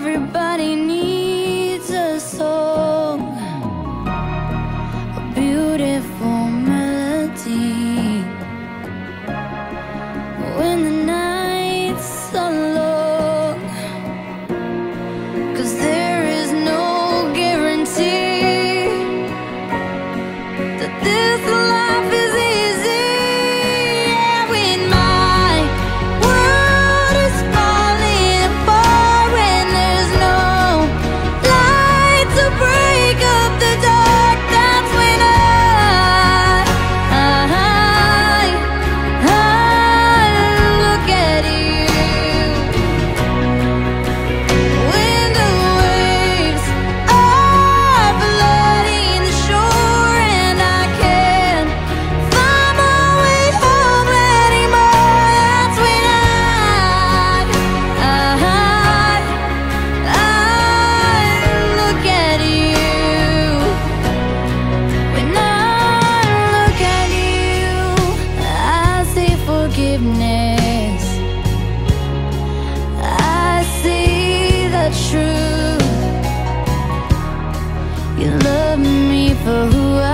Everybody needs a song, a beautiful melody. When the nights are long, 'cause there is no guarantee that this life is easy. Yeah, when my world is falling apart, when there's no light to break up the dark, that's when I look at you. When the waves are flooding the shore and I can't find my way home anymore, that's when I look at you. When I look at you, I see forgiveness. I see the truth. You love me for who